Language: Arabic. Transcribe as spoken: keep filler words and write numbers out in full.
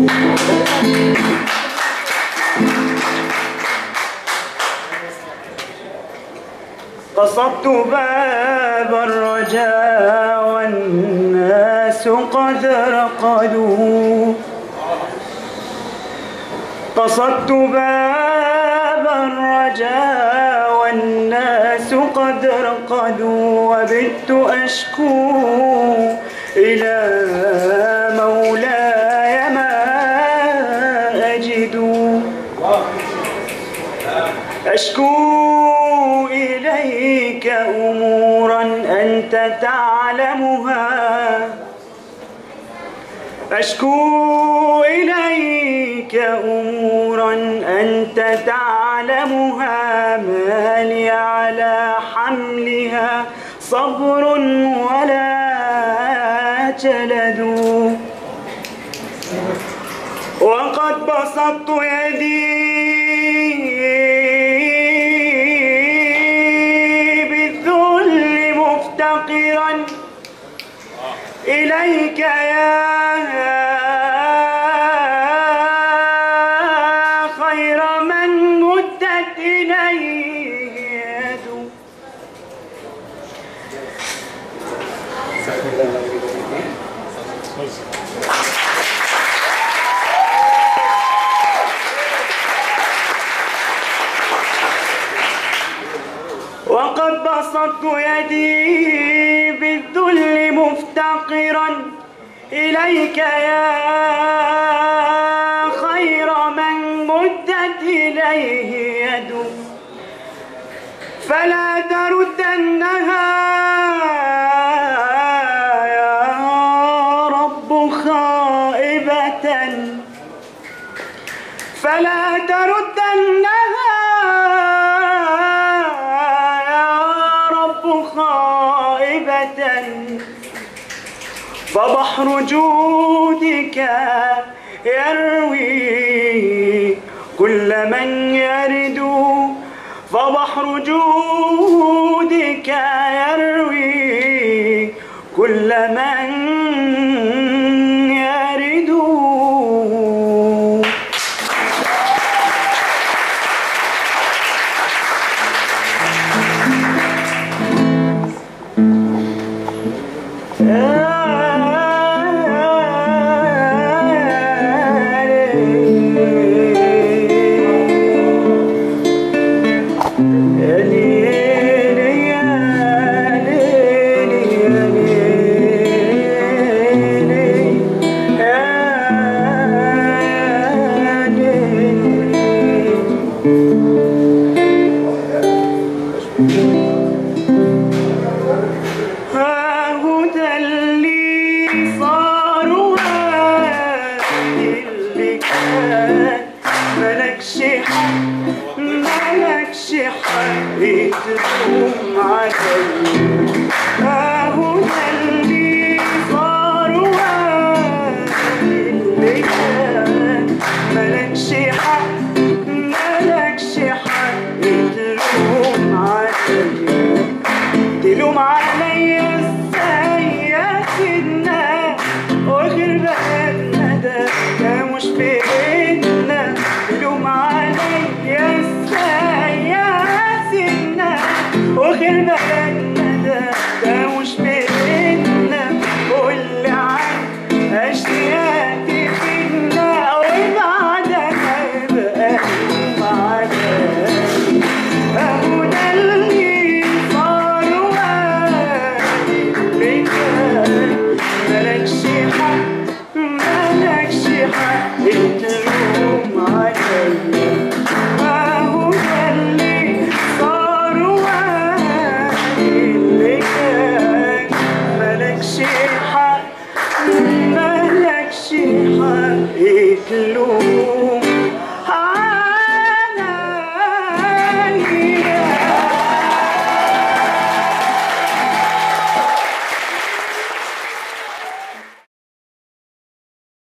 قصدت باب الرجاء والناس قد رقدوا، قصدت باب الرجاء والناس قد رقدوا، وبت أشكو إلى مولاي ما أجد، أشكو إليك أمورا أنت تعلمها، أشكو إليك أمورا أنت تعلمها، ما لي على حملها صبر ولا جلد، وقد بسطت يدي بالذل مفتقرا إليك يا خير من مدت إليه يد. وقد بسطت يدي بالذل مفتقرا إليك يا خير من مدت إليه يد، فلا تردنها يا رب خائبة، فلا تردنها خائبة، فبحر جودك يروي كل من يرد، فبحر جودك يروي كل من يرد. ملكش حق تلوم علي، هاهنا اللي صار واللي كان، ملكش حق ملكش حق تلوم علي، تلوم علي ازاي يا سيدنا، وغير بلدنا ده ده مش بإيدنا، تلوم علي ازاي يا سيدنا، وغير بلدنا ده ده مش بإيدنا، قول عن أشياء تفيدنا وبعدها يبقى يوم عذاب، أهو ده اللي صار واللي كان، ملكش حق ملكش حق تلوم عليا، أهو ده اللي صار واللي كان، ملكش حق ملكش حق تلوم